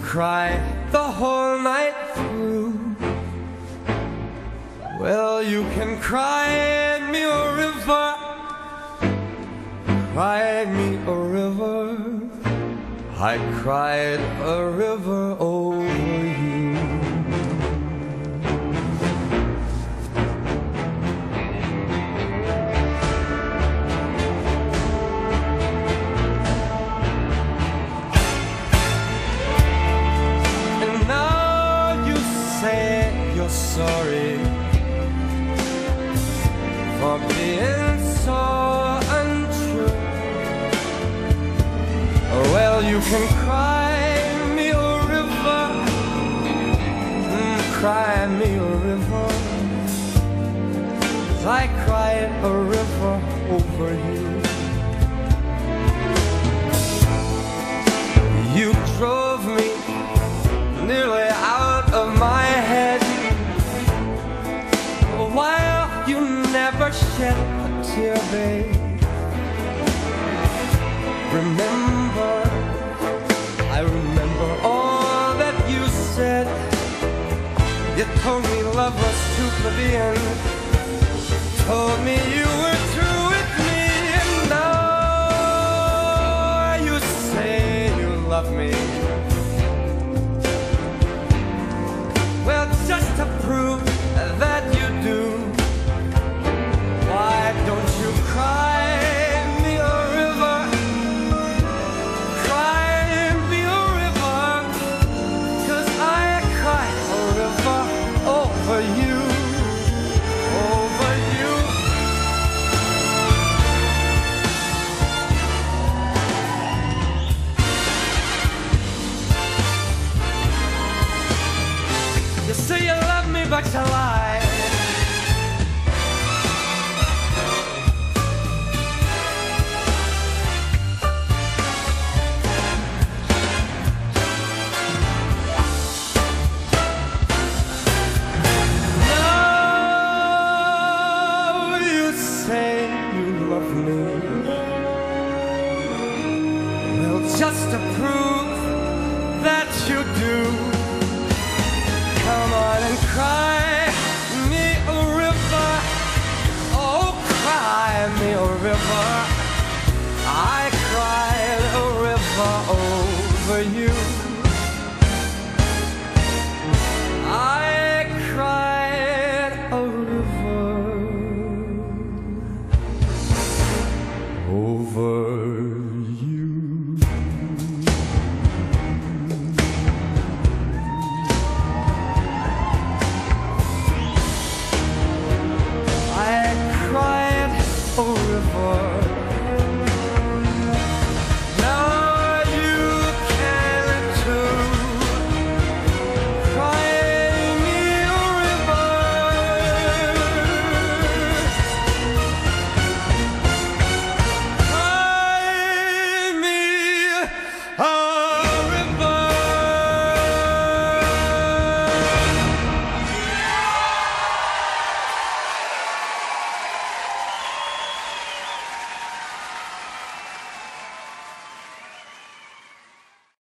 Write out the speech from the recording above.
cry the whole night through. Well, you can cry me a river, cry me a river. I cried a river over you. And now you say you're sorry for being so untrue. Well, you can cry me a river, cry me a river, 'cause I cried a river over you. You drove me nearly out of my head, while you never shed a tear, babe. Remember, I remember all that you said. You told me love was too plebeian, told me you were through with me, and now you say you love me. Well, just to prove that you do, why don't you cry me a river, cry me a river, 'cause I cry a river over you, over you. You say you love me, but you lie. Just to prove that you do, come on and cry me a river. Oh, cry me a river. I cried a river over you. I cried a river over you. Oh,